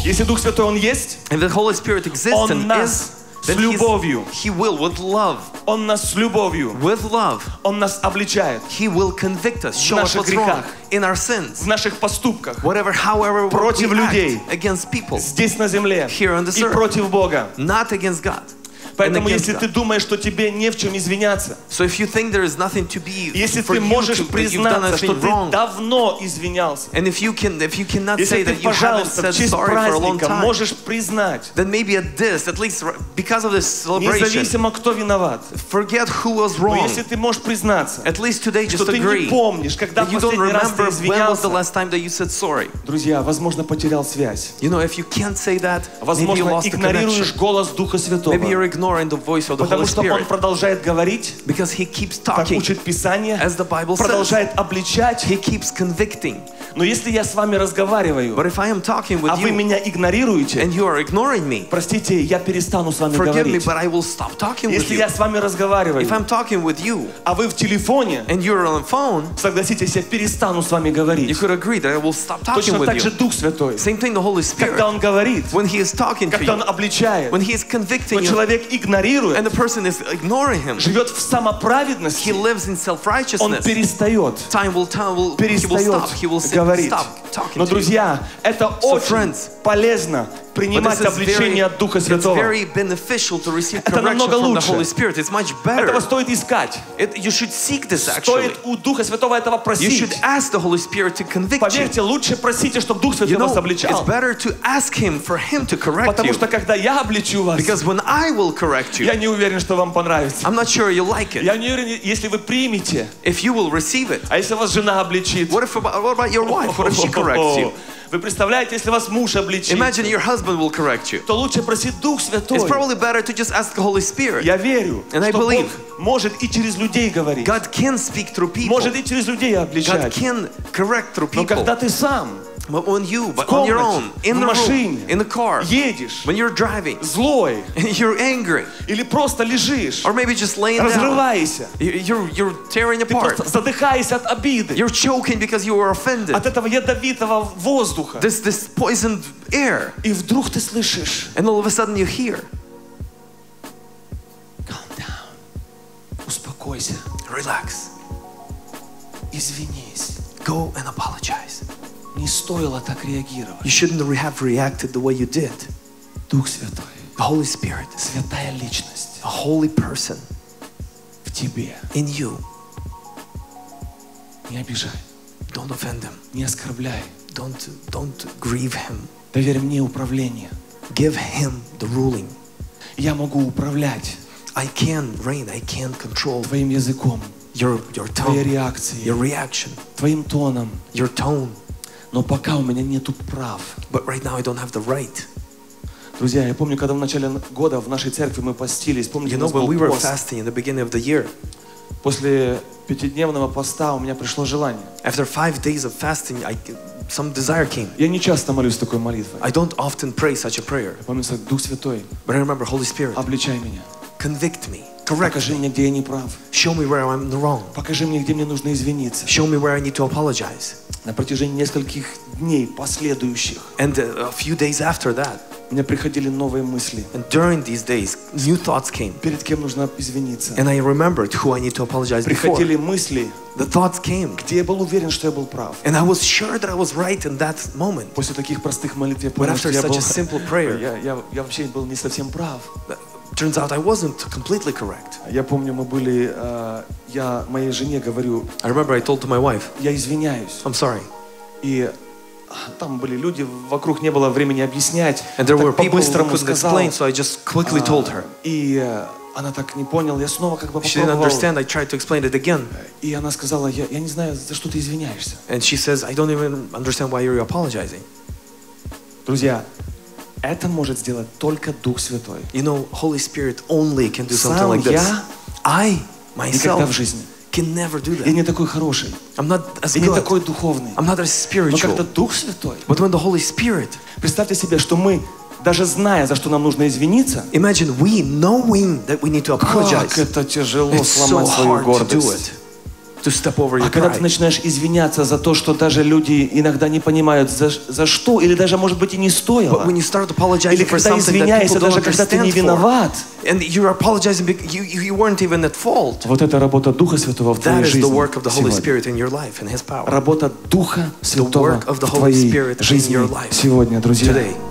Если Дух Святой Он есть, if the Holy Spirit exists Он and нас is, с then любовью, He will, with love, Он нас с любовью, with love, Он нас обличает He will convict us, show us наших what's wrong грехах, in our sins, в наших поступках, whatever, however против we людей, act against people, здесь на земле here on this и earth, против Бога. not against God. Поэтому, если ты думаешь, что тебе не в чем извиняться, So if you think there is nothing to be если for ты you можешь to, you've done признаться, что anything ты wrong, давно извинялся, and if you cannot если say ты, that you haven't пожалуйста, в said честь sorry for a long праздника time, можешь признать, then maybe at least because of this celebration, независимо кто виноват, forget who was но wrong. если ты можешь признаться, At least today что just ты не agree помнишь, когда that в you don't последний раз ты remember when was the извинялся, last time that you said sorry. друзья, возможно, потерял связь. You know, if you can't say that, maybe you Возможно, lost the игнорируешь connection. голос Духа Святого, Maybe you're ignoring the voice of the потому Holy что Он Spirit продолжает говорить, because He keeps как talking, учит Писание, as the Bible says. продолжает обличать. He keeps convicting. Но если я с вами разговариваю, But if I am talking with а вы you меня игнорируете, and you are ignoring me, простите, я перестану с вами forgive me, говорить. but I will stop talking with Если you. я с вами разговариваю, If I'm talking with you а вы в телефоне, and you're on the phone, согласитесь, я перестану с вами you говорить. could agree that I will stop talking Точно with так же you. Дух Святой, Same thing the Holy Spirit. когда Он говорит, When He is talking to когда Он you, обличает, when He is convicting но you, человек игнорирует, and the person is ignoring Him, живет в he самоправедности, lives in он self-righteousness. перестает Time will tell, he will перестает stop. He will говорить. stop talking Но, to you. друзья, это очень friends, полезно But принимать this is обличение от Духа it's Святого. very beneficial to receive Это correction намного from the лучше. Holy Spirit. It's much better. Этого стоит искать. You should seek this actually. Стоит у Духа Святого этого You should просить. ask the Holy Spirit to convict you. Поверьте, лучше просите, чтобы Дух You Святой know, вас it's обличал. better to ask Him for Him to correct Потому you. что когда я обличу вас, Because when I will correct you, я не уверен, что вам понравится. I'm not sure you like it. Я не уверен, если вы примете. If you will receive it. А если вас жена обличит? What about your wife? What if she corrects you? Вы представляете, если вас муж обличит, Imagine your husband will correct you. то лучше просить Дух Святой. It's probably better to just ask the Holy Spirit. Я верю, And I что Бог believe может и через людей говорить. God can speak through people. Может и через людей God обличать. can correct through Но people. когда ты сам But when you, в but on your own, комнате, in в the машине, room, in the car, едешь, when you're driving, злой, and you're angry, или просто лежишь, or maybe just laying down, разрываешься, you're tearing ты apart, просто задыхаешься от обиды, you're choking because you were offended. от этого ядовитого воздуха. This poisoned air, И вдруг ты слышишь, and all of a sudden you hear, calm down, успокойся, relax, извинись. go and apologize. Не стоило так реагировать. You shouldn't have reacted the way you did. Дух Святой, The Holy Spirit, святая личность a holy person в тебе. in you. Не обижай, Don't offend him. не оскорбляй. Don't grieve him. Доверь мне управление. Give him the ruling. Я могу управлять I can reign. I can control твоим языком, your твоей tongue, реакцией, your reaction, твоим тоном. your tone. Но пока у меня нету прав. But right now I don't have the right. Друзья, я помню, когда в начале года в нашей церкви мы постились. Помните, You у know, нас when был we were пост. fasting in the beginning of the year, После пятидневного поста у меня пришло желание. after 5 days of fasting, some desire came. Я не часто молюсь такой молитвой. I don't often pray such a prayer, Помню, Дух Святой, but I remember, Holy Spirit, обличай меня. convict me, correct Покажи me, мне, где я не прав. show me where I'm wrong, Покажи мне, где мне нужно извиниться. show me where I need to apologize. На протяжении нескольких дней последующих And a few days after that, мне приходили новые мысли. and during these days, new thoughts came. Перед кем нужно извиниться. And I remembered who I need to apologize before. Приходили мысли, The thoughts came. где я был уверен, что я был прав. And I was sure that I was right in that moment. После таких простых молитв я But понял, что after я such был... a simple prayer, Я вообще был не совсем прав. turns out I wasn't completely correct. Я помню, мы были... Я моей жене говорю, I remember I told to my wife, я извиняюсь. I'm sorry. И там были люди, вокруг не было времени объяснять. And there were Так people who по-быстрому couldn't сказал. explain, so I just quickly told her. И она так не поняла. Я снова как бы She didn't попробовал. understand. I tried to explain it again. И она сказала, я не знаю, за что ты извиняешься. And she says, I don't even understand why you're apologizing. Друзья, это может сделать только Дух Святой. You know, Holy Spirit only can do something Сам like this. я I, никогда в myself, жизни. can never do Я that. не такой хороший. I'm not as Я не good. такой духовный. I'm not as Но когда spiritual. Дух Святой, But when the Holy Spirit, представьте себе, что мы, даже зная, за что нам нужно извиниться, imagine we knowing that we need to как apologize. это тяжело It's so сломать свою hard to do гордость. it. to step over your когда ты pride. начинаешь извиняться за то, что даже люди иногда не понимают, за что, или даже, может быть, и не But стоило. when you start apologizing Или for когда something that people извиняешься, don't даже когда ты не understand for, виноват. and you're apologizing because you weren't even at fault. Вот это работа Духа Святого в твоей That is the жизни work of the Holy сегодня. Spirit in your life and His power. Работа Духа Святого work of the в Holy твоей Spirit in жизни your life сегодня, друзья. Today.